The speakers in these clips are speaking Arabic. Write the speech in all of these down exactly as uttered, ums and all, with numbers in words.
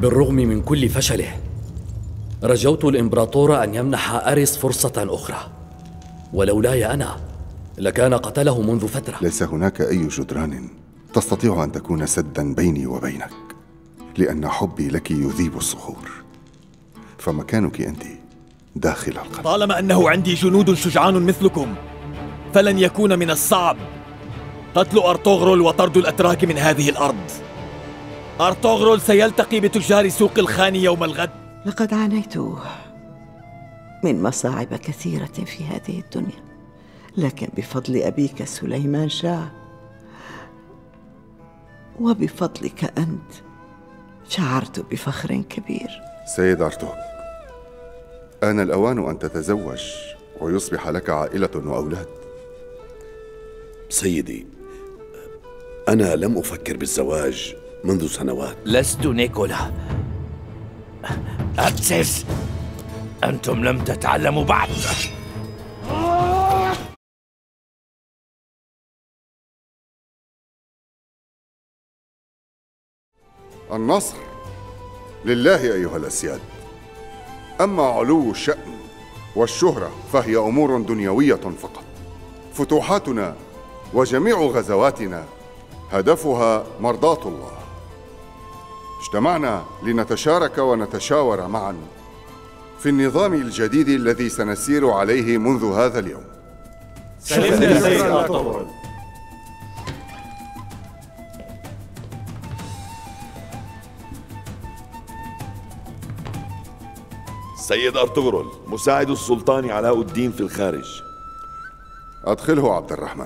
بالرغم من كل فشله رجوت الإمبراطور أن يمنح أريس فرصة أخرى، ولولاي أنا لكان قتله منذ فترة. ليس هناك أي جدران تستطيع أن تكون سداً بيني وبينك، لأن حبي لك يذيب الصخور، فمكانك أنت داخل القلب. طالما أنه عندي جنود شجعان مثلكم فلن يكون من الصعب قتل أرطغرل وطرد الأتراك من هذه الأرض. أرطغرل سيلتقي بتجار سوق الخان يوم الغد. لقد عانيت من مصاعب كثيرة في هذه الدنيا، لكن بفضل أبيك سليمان شاه وبفضلك أنت شعرت بفخر كبير. سيد أرطغرل، آن الأوان أن تتزوج ويصبح لك عائلة وأولاد. سيدي، أنا لم أفكر بالزواج منذ سنوات. لست نيكولا. أبسس، أنتم لم تتعلموا بعد. النصر لله أيها الأسياد، أما علو الشأن والشهرة فهي أمور دنيوية فقط. فتوحاتنا وجميع غزواتنا هدفها مرضاة الله. اجتمعنا لنتشارك ونتشاور معا في النظام الجديد الذي سنسير عليه منذ هذا اليوم. سلمنا سيد أرطغرل. سيد أرطغرل، مساعد السلطان علاء الدين في الخارج. أدخله عبد الرحمن.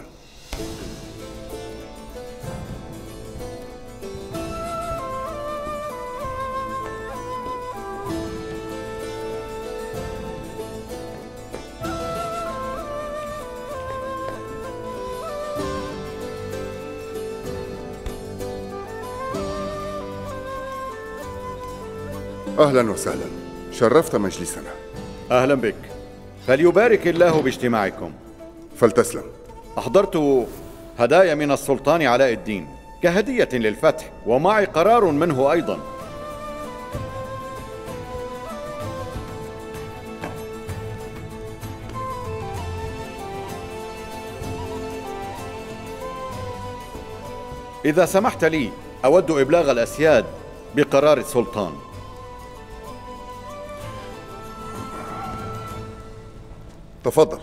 أهلا وسهلا، شرفت مجلسنا. أهلا بك، فليبارك الله باجتماعكم. فلتسلم. أحضرت هدايا من السلطان علاء الدين كهدية للفتح، ومعي قرار منه أيضا. إذا سمحت لي أود إبلاغ الأسياد بقرار السلطان. تفضل.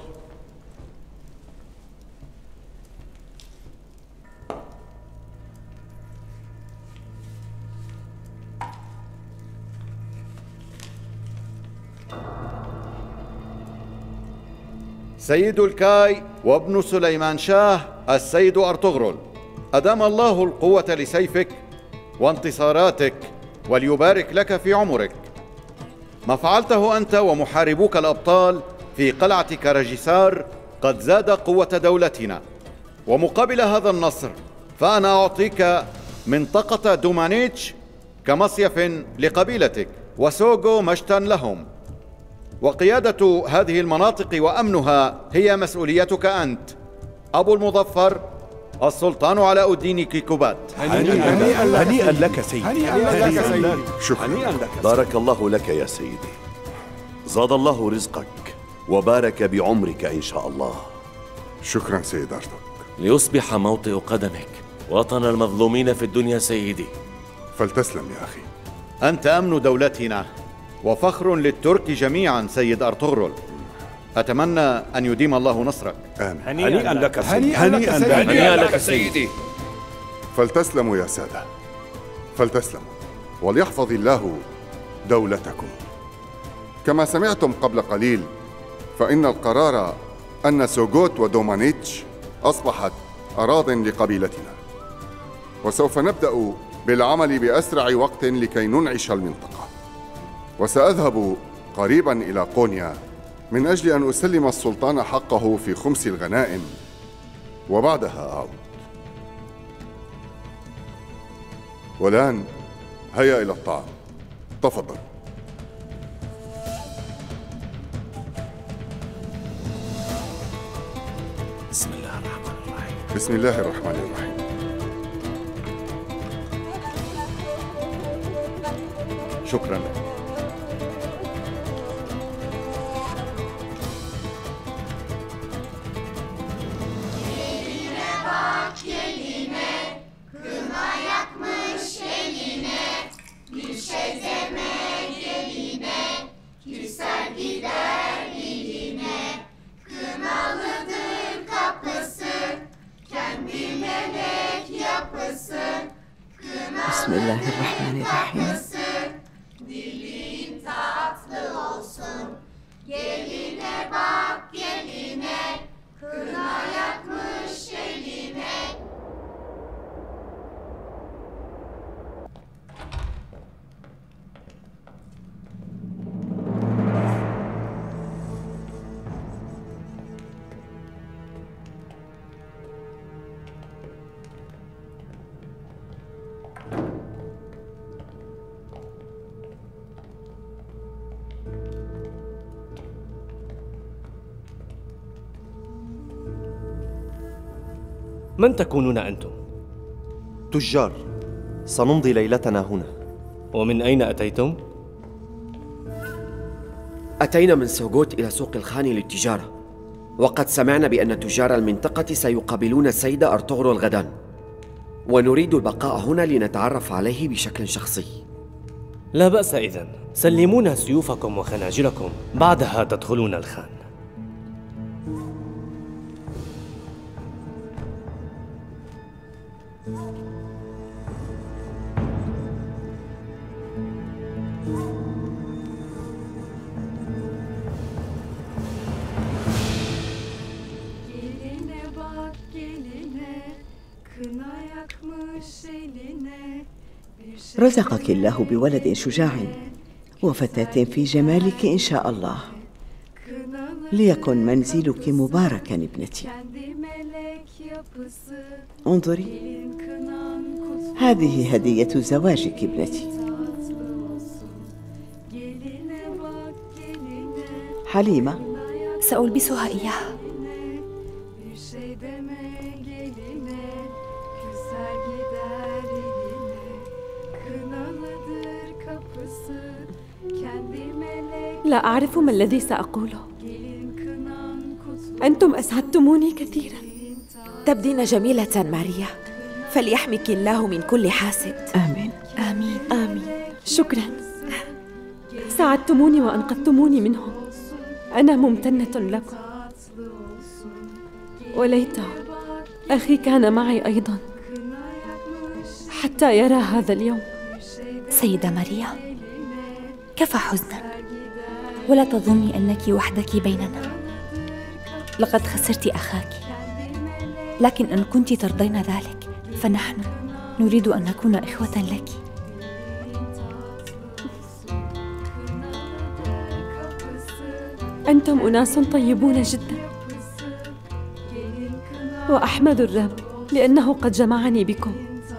سيد الكاي وابن سليمان شاه السيد أرطغرل، أدام الله القوة لسيفك وانتصاراتك وليبارك لك في عمرك. ما فعلته أنت ومحاربوك الأبطال في قلعة كاراجيسار قد زاد قوة دولتنا، ومقابل هذا النصر فأنا أعطيك منطقة دومانيتش كمصيف لقبيلتك وسوغو مشتا لهم، وقيادة هذه المناطق وأمنها هي مسؤوليتك أنت أبو المظفر السلطان علاء الدين كيكوبات. هنيئا لك سيدي. هنيئا لك سيدي. شكرا. بارك الله لك يا سيدي، زاد الله رزقك وبارك بعمرك إن شاء الله. شكرا سيد أرطغرل. ليصبح موطئ قدمك وطن المظلومين في الدنيا سيدي. فلتسلم يا أخي. أنت أمن دولتنا وفخر للترك جميعا سيد أرطغرل. أتمنى أن يديم الله نصرك. آمين. هنيئا لك سيدي. هنيئا لك سيدي. فلتسلموا يا سادة، فلتسلموا، وليحفظ الله دولتكم. كما سمعتم قبل قليل فإن القرار أن سوغوت ودومانيتش أصبحت أراضٍ لقبيلتنا، وسوف نبدأ بالعمل بأسرع وقت لكي ننعش المنطقة. وسأذهب قريباً إلى قونيا من أجل أن أسلم السلطان حقه في خمس الغنائم، وبعدها أعود. والآن هيا إلى الطعام. تفضل. بسم الله الرحمن الرحيم. بسم الله الرحمن الرحيم. شكرا. بسم الله الرحمن الرحيم. من تكونون أنتم؟ تجار، سنمضي ليلتنا هنا. ومن أين أتيتم؟ أتينا من سوغوت إلى سوق الخاني للتجارة، وقد سمعنا بأن تجار المنطقة سيقابلون السيد أرطغرل غدا، ونريد البقاء هنا لنتعرف عليه بشكل شخصي. لا بأس إذن، سلمونا سيوفكم وخناجركم، بعدها تدخلون الخان. رزقك الله بولد شجاع وفتاة في جمالك إن شاء الله. ليكن منزلك مباركا ابنتي. انظري، هذه هدية زواجك ابنتي. حليمة، سألبسها إياها. لا أعرف ما الذي سأقوله. أنتم أسعدتموني كثيرا. تبدين جميلة ماريا، فليحمك الله من كل حاسد. آمين آمين آمين. شكرا، ساعدتموني وأنقذتموني منهم. أنا ممتنة لكم. وليت أخي كان معي أيضا حتى يرى هذا اليوم. سيدة ماريا، كفى حزنا، ولا تظني أنك وحدك بيننا. لقد خسرت أخاك، لكن إن كنت ترضين ذلك فنحن نريد أن نكون إخوة لك. أنتم أناس طيبون جدا، وأحمد الرب لأنه قد جمعني بكم.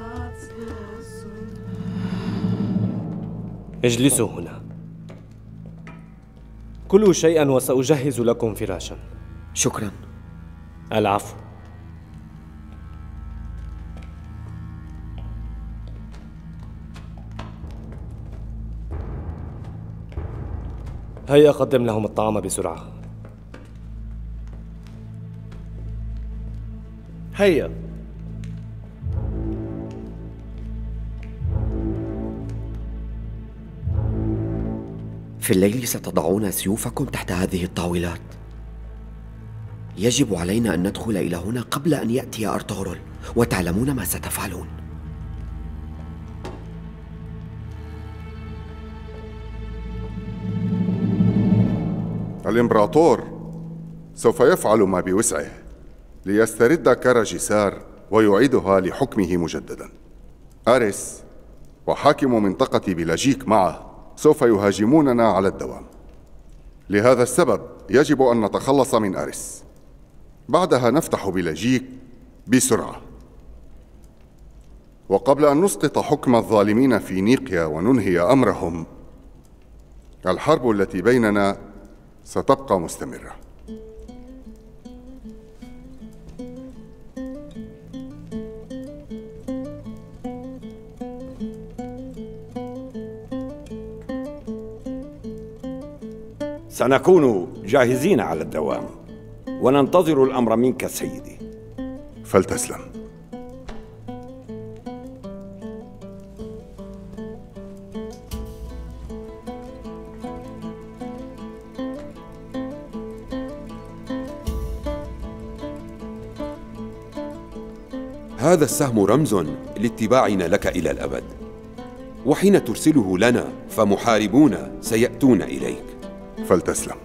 اجلسوا هنا، كلوا شيئا وسأجهز لكم فراشا. شكرا. العفو. هيا قدم لهم الطعام بسرعة. هيا. في الليل ستضعون سيوفكم تحت هذه الطاولات. يجب علينا أن ندخل إلى هنا قبل أن يأتي أرطغرل، وتعلمون ما ستفعلون. الإمبراطور سوف يفعل ما بوسعه ليسترد كاراجيسار ويعيدها لحكمه مجددا. أريس وحاكم منطقة بلاجيك معه سوف يهاجموننا على الدوام. لهذا السبب يجب أن نتخلص من أريس، بعدها نفتح بلاجيك بسرعة. وقبل أن نسقط حكم الظالمين في نيقيا وننهي أمرهم، الحرب التي بيننا ستبقى مستمرة. سنكون جاهزين على الدوام وننتظر الأمر منك سيدي. فلتسلم. هذا السهم رمز لاتباعنا لك إلى الأبد، وحين ترسله لنا فمحاربون سيأتون إليك. فلتسلم.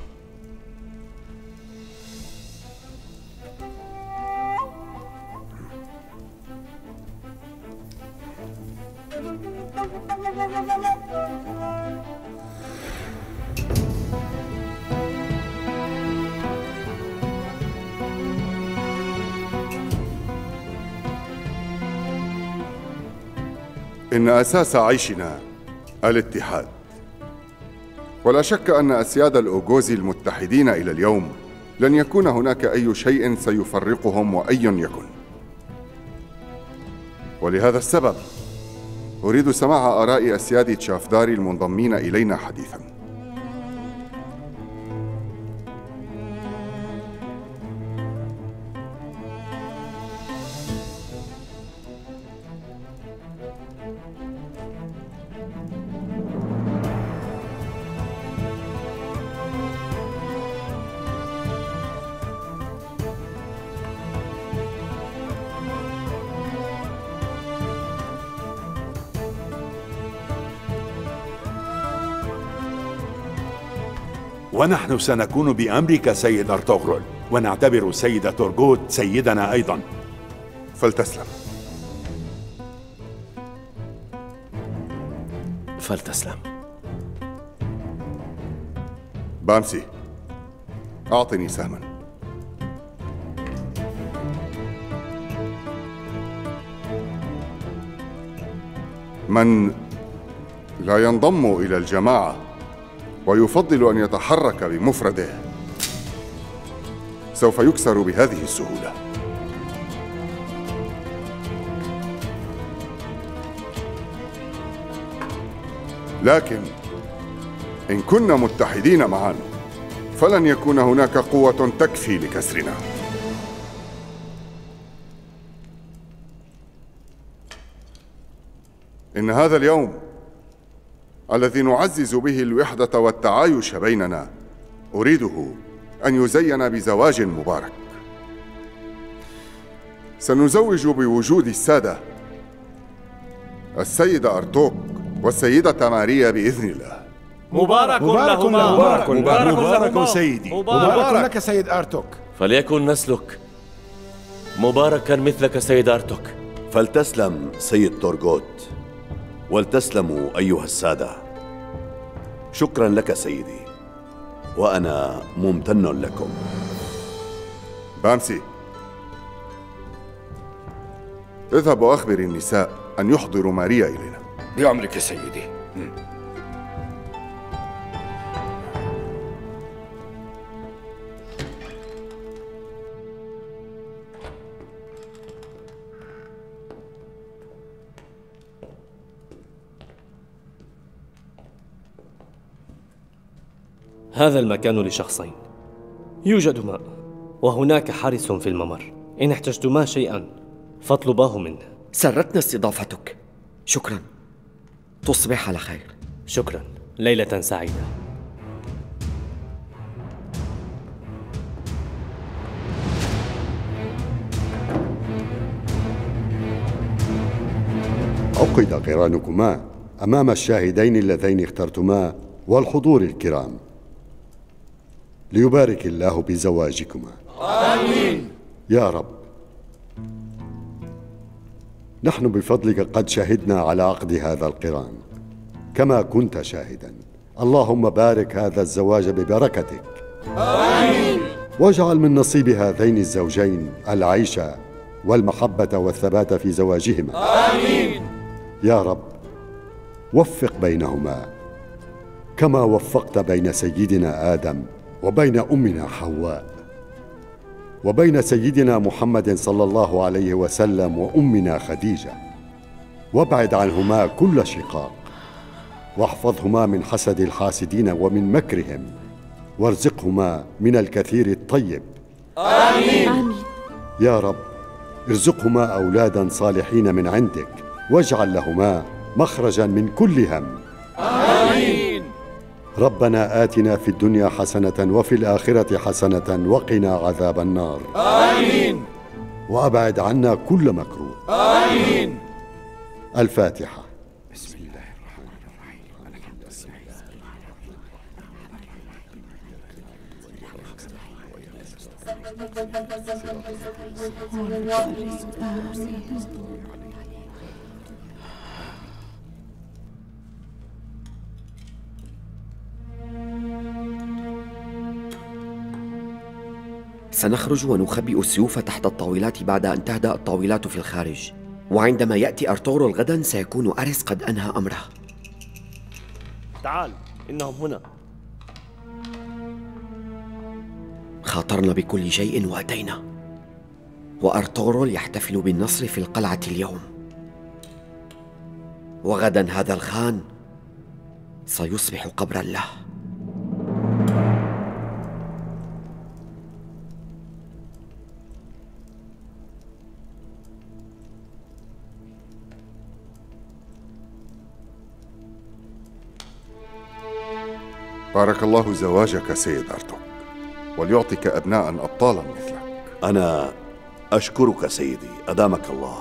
إن أساس عيشنا الاتحاد، ولا شك أن أسياد الأوغوزي المتحدين إلى اليوم لن يكون هناك أي شيء سيفرقهم وأي يكن. ولهذا السبب أريد سماع آراء أسياد تشافداري المنضمين إلينا حديثاً. ونحن سنكون بأمرك سيد أرطغرل، ونعتبر السيدة تورغوت سيدنا أيضا. فلتسلم. فلتسلم. بامسي، أعطني سهما. من لا ينضم إلى الجماعة ويفضل أن يتحرك بمفرده سوف يكسر بهذه السهولة. لكن إن كنا متحدين معا فلن يكون هناك قوة تكفي لكسرنا. إن هذا اليوم الذي نعزز به الوحدة والتعايش بيننا أريده أن يزين بزواج مبارك. سنزوج بوجود السادة السيدة أرطوق والسيدة ماريا بإذن الله. مبارك, مبارك لهما. مبارك, مبارك, مبارك, مبارك سيدي. مبارك, مبارك لك سيد أرطوق. فليكن نسلك مباركا مثلك سيد أرطوق. فلتسلم سيد تورغوت، ولتسلموا أيها السادة. شكرا لك سيدي، وأنا ممتن لكم. بامسي، اذهب وأخبر النساء أن يحضروا ماريا إلينا. بأمرك سيدي. هذا المكان لشخصين، يوجد ماء وهناك حارس في الممر، إن احتجتما شيئا فاطلباه منه. سرتنا استضافتك، شكرا. تصبح على خير. شكرا، ليلة سعيدة. عقد قرانكما أمام الشاهدين اللذين اخترتما والحضور الكرام، ليبارك الله بزواجكما. آمين. يا رب، نحن بفضلك قد شهدنا على عقد هذا القران كما كنت شاهدا. اللهم بارك هذا الزواج ببركتك. آمين. واجعل من نصيب هذين الزوجين العيش والمحبة والثبات في زواجهما. آمين. يا رب، وفق بينهما كما وفقت بين سيدنا آدم وبين أمنا حواء وبين سيدنا محمد صلى الله عليه وسلم وأمنا خديجة، وابعد عنهما كل شقاق، واحفظهما من حسد الحاسدين ومن مكرهم، وارزقهما من الكثير الطيب. آمين. آمين. يا رب ارزقهما أولادا صالحين من عندك، واجعل لهما مخرجا من كل هم. آمين. ربنا آتنا في الدنيا حسنة وفي الآخرة حسنة وقنا عذاب النار. آمين. وأبعد عنا كل مكروه. آمين. الفاتحة. بسم الله الرحمن الرحيم. الحمد لله. سنخرج ونخبئ السيوف تحت الطاولات بعد أن تهدأ الطاولات في الخارج، وعندما يأتي أرطغرل غدا سيكون أريس قد أنهى أمره. تعال، إنهم هنا. خاطرنا بكل شيء وأتينا، وأرطغرل يحتفل بالنصر في القلعة اليوم، وغدا هذا الخان سيصبح قبرا له. بارك الله زواجك سيد أرتوك، وليعطيك أبناء أبطالا مثلك. أنا أشكرك سيدي، أدامك الله.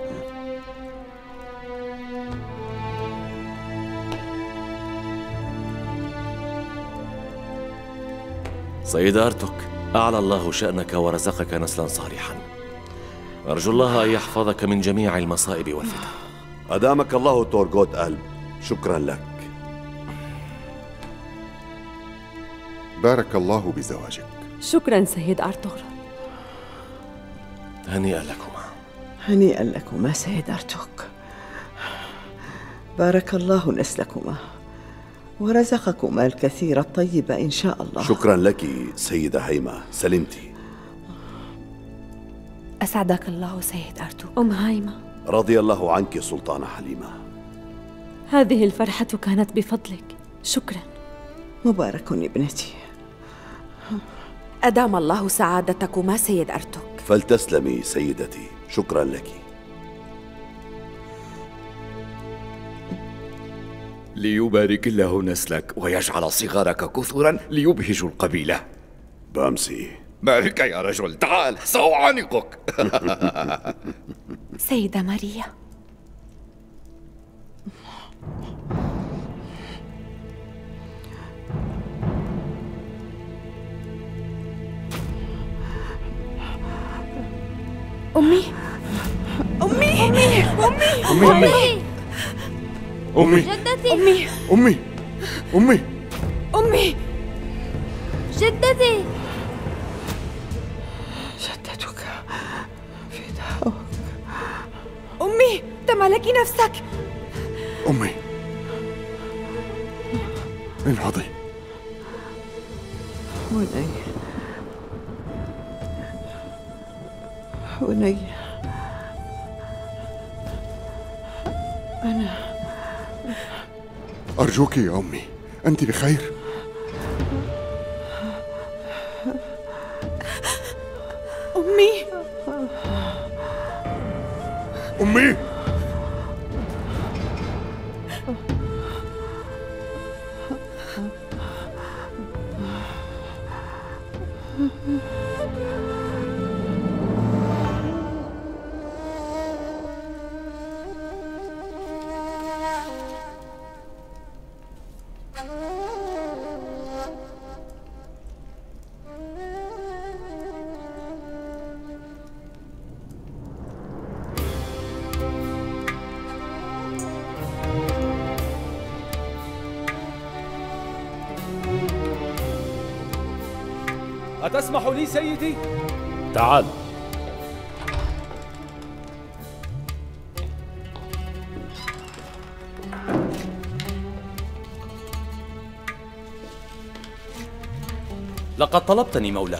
سيد أرتوك، أعلى الله شأنك ورزقك نسلا صالحا. أرجو الله أن يحفظك من جميع المصائب والفتن. أدامك الله تورغوت ألب، شكرا لك. بارك الله بزواجك. شكرا سيد أرطغرل. هنيئا لكما. هنيئا لكما سيد أرتوك. بارك الله نسلكما ورزقكما الكثير الطيب إن شاء الله. شكرا لك سيدة هيمة، سلمتي. أسعدك الله سيد أرتوك. أم هيمة، رضي الله عنك سلطانة حليمة. هذه الفرحة كانت بفضلك، شكرا. مبارك ابنتي. أدام الله سعادتكما سيد أرتوك. فلتسلمي سيدتي، شكرا لك. ليبارك الله نسلك ويجعل صغارك كثرا ليبهجوا القبيلة. بامسي، ما بك يا رجل؟ تعال سأعانقك. سيدة ماريا، أمي أمي أمي أمي أمي أمي جدتي أمي أمي أمي أمي جدتي. جدتك فداؤك. أمي تمالكي نفسك. أمي انهضي. وني وني أنا أرجوك يا أمي، أنت بخير؟ أمي أمي أتسمح لي سيدي؟ تعال. لقد طلبتني مولاي.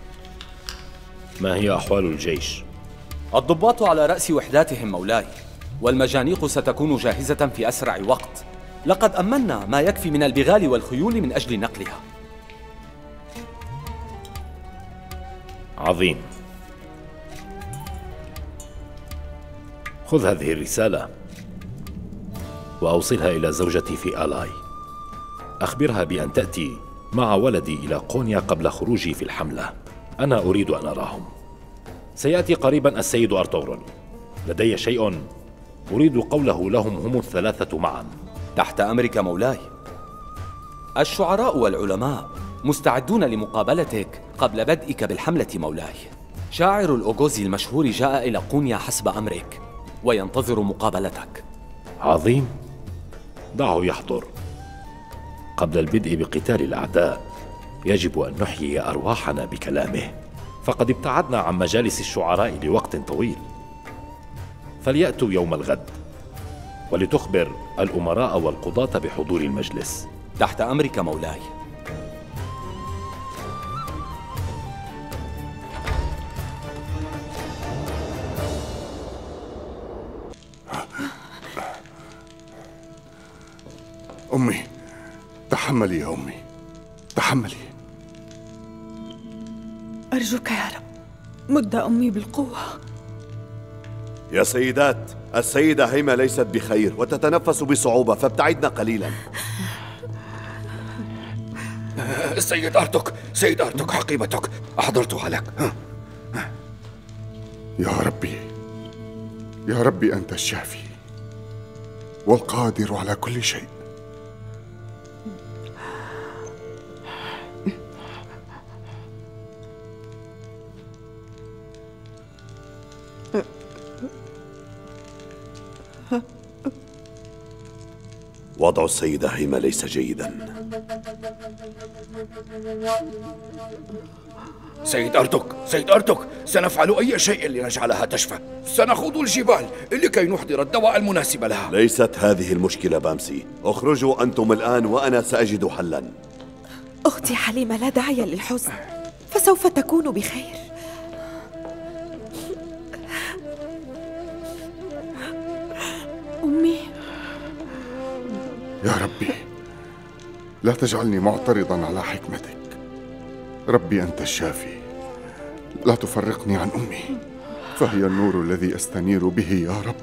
ما هي أحوال الجيش؟ الضباط على رأس وحداتهم مولاي، والمجانيق ستكون جاهزة في أسرع وقت. لقد أمنا ما يكفي من البغال والخيول من أجل نقلها. عظيم. خذ هذه الرسالة وأوصلها إلى زوجتي في آلاي. أخبرها بأن تأتي مع ولدي إلى قونيا قبل خروجي في الحملة. أنا أريد أن أراهم. سيأتي قريبا السيد أرطغرل. لدي شيء أريد قوله لهم هم الثلاثة معا. تحت أمرك مولاي. الشعراء والعلماء مستعدون لمقابلتك قبل بدئك بالحملة مولاي. شاعر الأوغوزي المشهور جاء إلى قونيا حسب أمرك وينتظر مقابلتك. عظيم. دعه يحضر. قبل البدء بقتال الأعداء يجب أن نحيي أرواحنا بكلامه، فقد ابتعدنا عن مجالس الشعراء لوقت طويل. فليأتوا يوم الغد ولتخبر الأمراء والقضاة بحضور المجلس. تحت أمرك مولاي. أمي، تحملي يا أمي، تحملي. أرجوك يا رب مد أمي بالقوة. يا سيدات، السيدة هيمة ليست بخير وتتنفس بصعوبة، فابتعدنا قليلا. سيد أرتوك، سيد أرتوك، حقيبتك أحضرتها لك. يا ربي، يا ربي، أنت الشافي والقادر على كل شيء. وضع السيدة هيمة ليس جيدا. سيد أرتوك، سيد أرتوك، سنفعل أي شيء لنجعلها تشفى. سنخوض الجبال لكي نحضر الدواء المناسب لها. ليست هذه المشكلة بامسي. اخرجوا أنتم الآن وأنا سأجد حلا. أختي حليمة، لا داعي للحزن، فسوف تكون بخير. أمي. يا ربي، لا تجعلني معترضا على حكمتك. ربي، أنت الشافي، لا تفرقني عن أمي، فهي النور الذي أستنير به يا رب.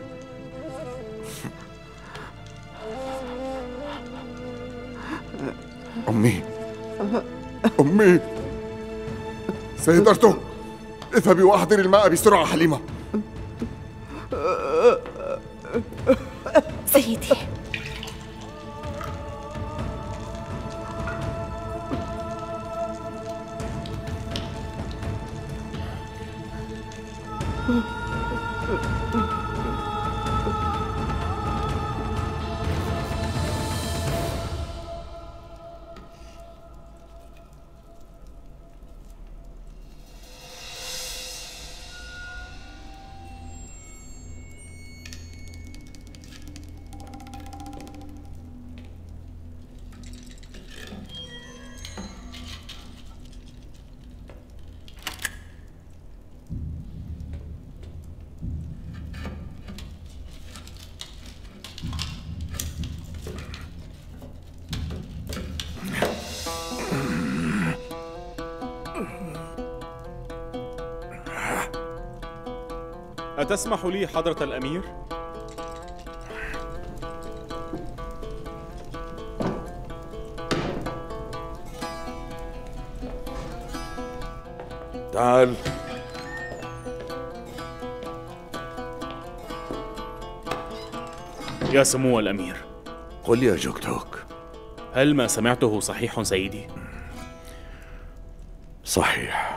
أمي، أمي. سيد أرتوك، اذهبي وأحضري الماء بسرعة. حليمة. سيدي. أتسمح لي حضرة الأمير؟ تعال. يا سمو الأمير. قل يا جوكتوك، هل ما سمعته صحيح سيدي؟ صحيح.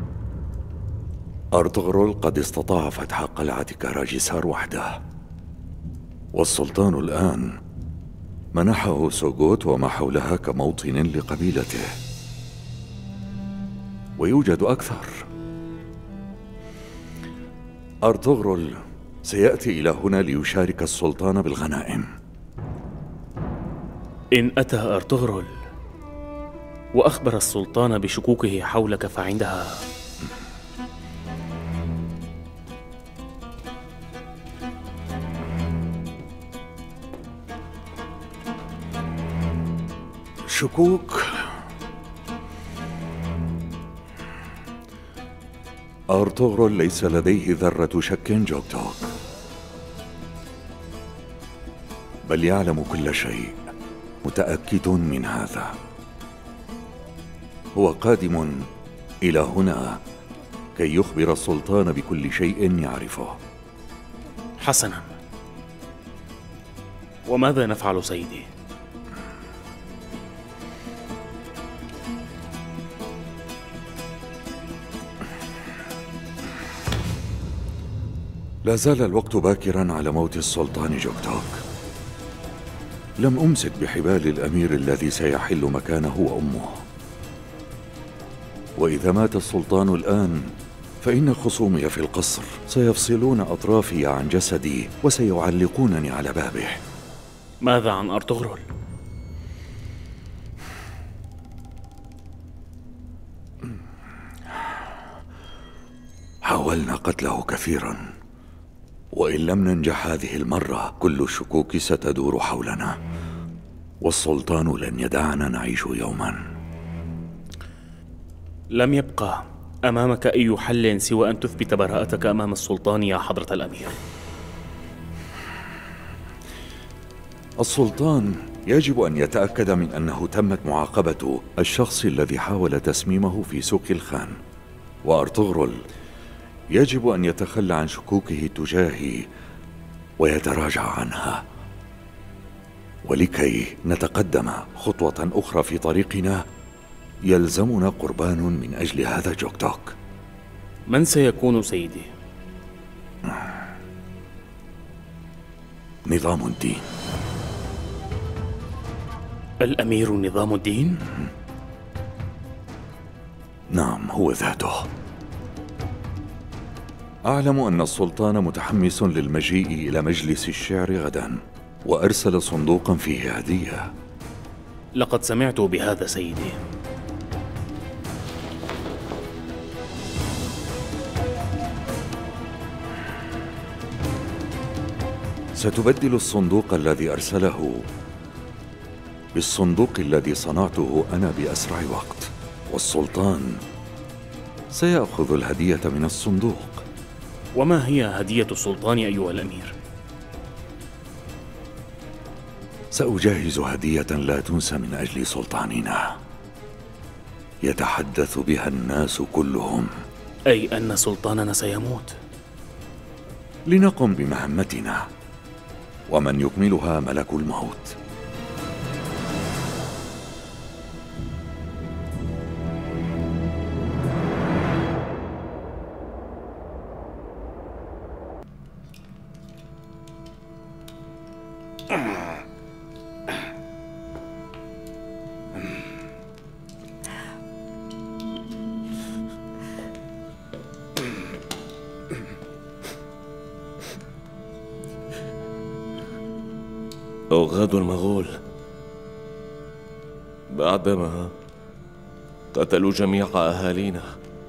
أرطغرل قد استطاع فتح قلعة كاراجيسار وحده، والسلطان الآن منحه سوغوت وما حولها كموطن لقبيلته، ويوجد أكثر. أرطغرل سيأتي إلى هنا ليشارك السلطان بالغنائم. إن أتى أرطغرل وأخبر السلطان بشكوكه حولك فعندها شكوك أرطغرل ليس لديه ذرة شك جوكتوك، بل يعلم كل شيء، متأكد من هذا. هو قادم إلى هنا كي يخبر السلطان بكل شيء يعرفه. حسنا، وماذا نفعل سيدي؟ لا زال الوقت باكرا على موت السلطان جوكتوك. لم أمسك بحبال الأمير الذي سيحل مكانه وأمه، وإذا مات السلطان الآن فإن خصومي في القصر سيفصلون أطرافي عن جسدي وسيعلقونني على بابه. ماذا عن أرطغرل؟ حاولنا قتله كثيرا، وإن لم ننجح هذه المرة كل الشكوك ستدور حولنا، والسلطان لن يدعنا نعيش يوما. لم يبقى أمامك أي حل سوى أن تثبت براءتك أمام السلطان يا حضرة الأمير. السلطان يجب أن يتأكد من أنه تمت معاقبة الشخص الذي حاول تسميمه في سوق الخان، وأرطغرل يجب أن يتخلى عن شكوكه تجاهي ويتراجع عنها. ولكي نتقدم خطوة أخرى في طريقنا يلزمنا قربان من أجل هذا جوكتوك. من سيكون سيدي؟ نظام الدين. الأمير نظام الدين؟ نعم، هو ذاته. أعلم أن السلطان متحمس للمجيء إلى مجلس الشعر غدا، وأرسل صندوقا فيه هدية. لقد سمعت بهذا سيدي. ستبدل الصندوق الذي أرسله بالصندوق الذي صنعته أنا بأسرع وقت، والسلطان سيأخذ الهدية من الصندوق. وما هي هدية السلطان أيها الأمير؟ سأجهز هدية لا تنسى من أجل سلطاننا، يتحدث بها الناس كلهم. أي أن سلطاننا سيموت؟ لنقم بمهمتنا، ومن يكملها ملك الموت. أوغاد المغول بعدما قتلوا جميع أهالينا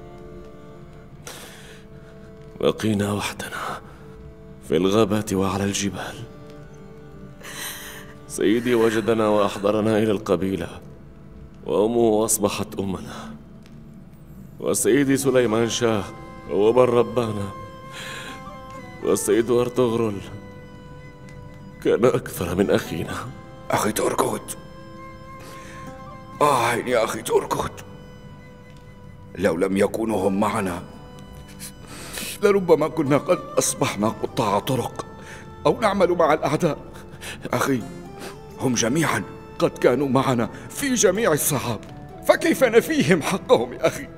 بقينا وحدنا في الغابات وعلى الجبال. سيدي وجدنا وأحضرنا إلى القبيلة، وأمه أصبحت أمنا، وسيدي سليمان شاه هو من ربانا، والسيد أرطغرل كان أكثر من أخينا. أخي تورغوت، آه يا أخي تورغوت، لو لم يكونوا هم معنا لربما كنا قد أصبحنا قطاع طرق أو نعمل مع الأعداء. أخي، هم جميعا قد كانوا معنا في جميع الصعاب، فكيف نفيهم حقهم يا أخي؟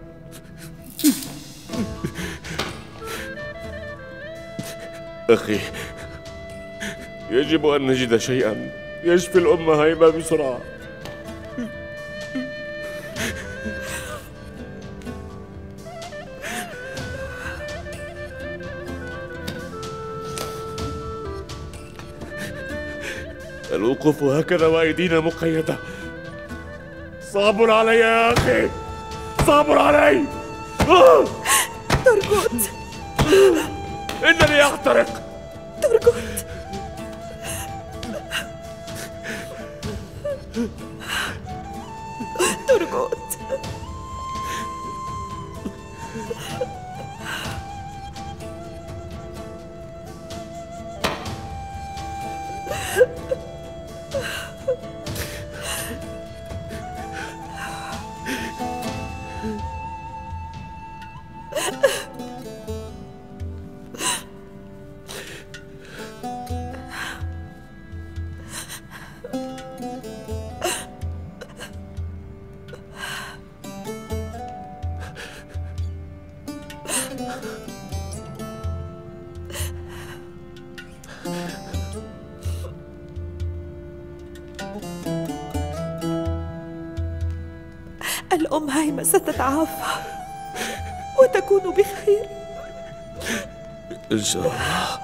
أخي، يجب أن نجد شيئا يشفي الأمة هيبة بسرعة. الوقوف هكذا وأيدينا مقيدة صعب علي يا أخي، صعب علي. تورغوت، إنني أحترق. تورغوت، تورغوت، الأم هيمة ستتعافى وتكون بخير إن شاء الله.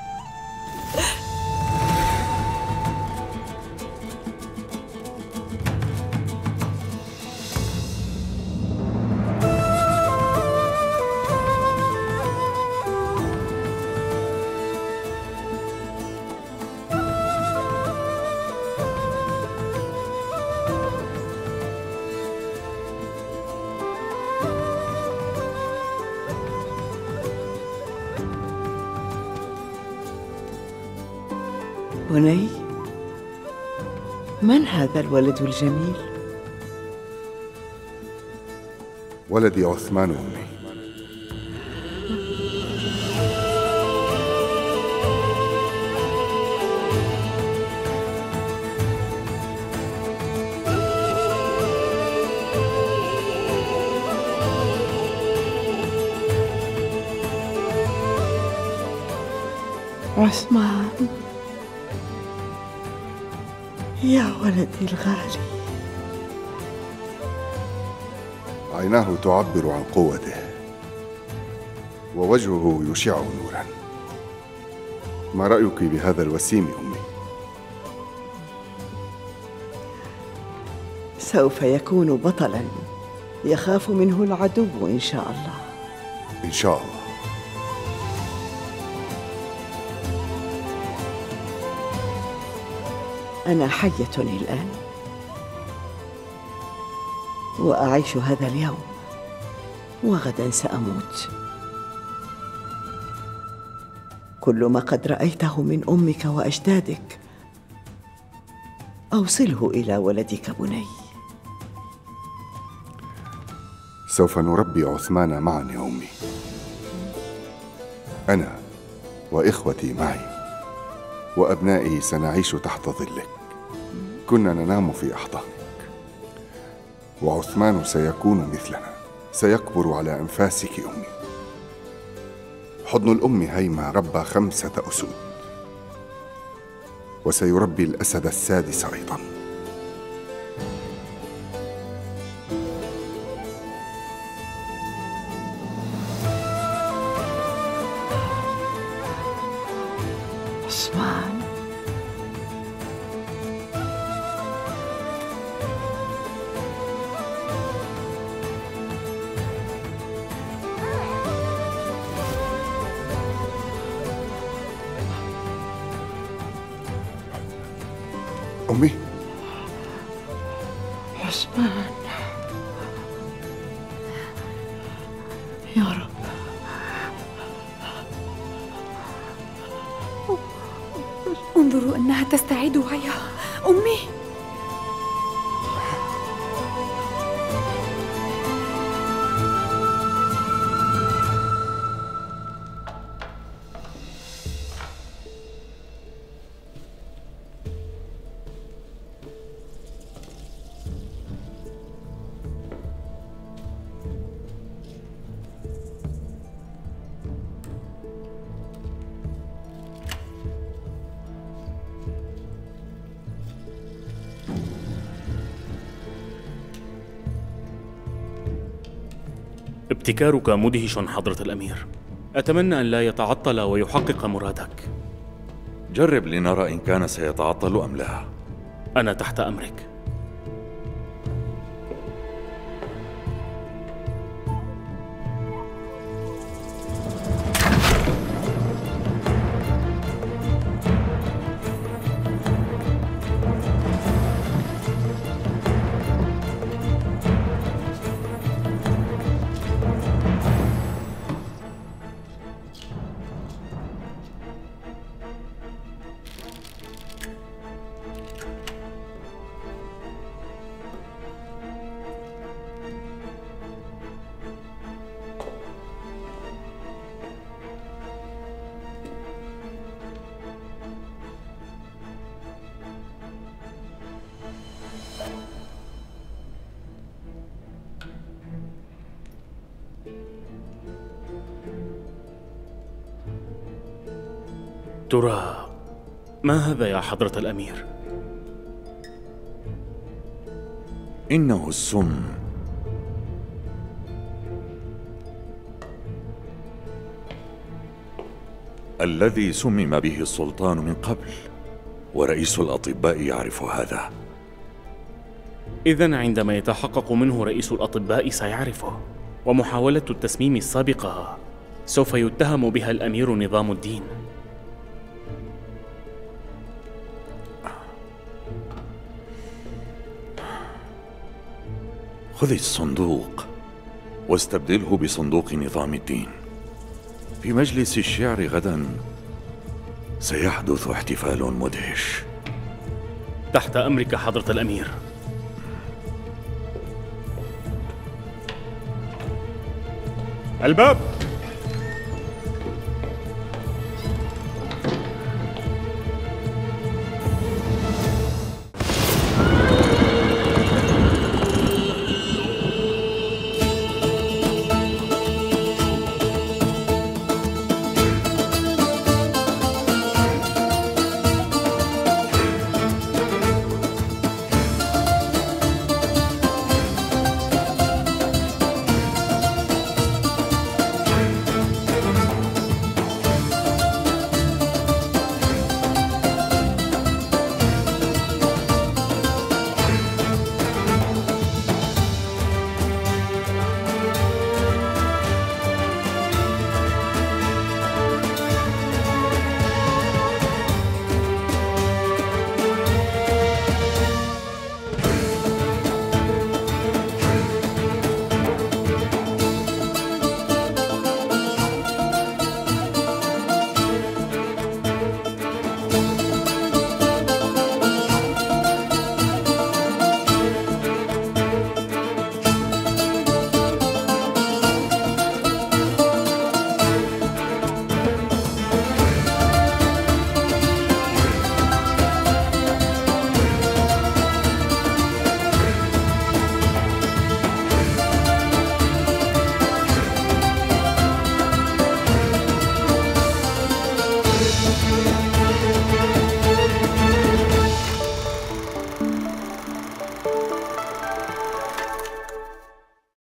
بني، من هذا الولد الجميل؟ ولدي عثمان أمي. عثمان يا ولدي الغالي. عيناه تعبر عن قوته ووجهه يشع نورا. ما رأيك بهذا الوسيم أمي؟ سوف يكون بطلا يخاف منه العدو إن شاء الله. إن شاء الله. أنا حية الآن وأعيش هذا اليوم، وغدا سأموت. كل ما قد رأيته من أمك وأجدادك أوصله إلى ولدك بني. سوف نربي عثمان معا يا أمي، أنا وإخوتي معي، وأبنائي سنعيش تحت ظلك. كنا ننام في أحضانك، وعثمان سيكون مثلنا، سيكبر على أنفاسك أمي. حضن الأم هيمة ربى خمسة أسود، وسيربي الأسد السادس أيضا. عثمان، أمي. عثمان يا رب. انظروا أنها تستعيد وعيها. أمي، ابتكارك مدهش حضرة الأمير. أتمنى أن لا يتعطل ويحقق مرادك. جرب لنرى إن كان سيتعطل أم لا. أنا تحت أمرك. ترى ما هذا يا حضرة الأمير؟ إنه السم. الذي سمم به السلطان من قبل، ورئيس الأطباء يعرف هذا. إذن عندما يتحقق منه رئيس الأطباء سيعرفه، ومحاولة التسميم السابقة سوف يتهم بها الأمير نظام الدين. خذ الصندوق واستبدله بصندوق نظام الدين. في مجلس الشعر غدا سيحدث احتفال مدهش. تحت أمرك حضرة الأمير. الباب.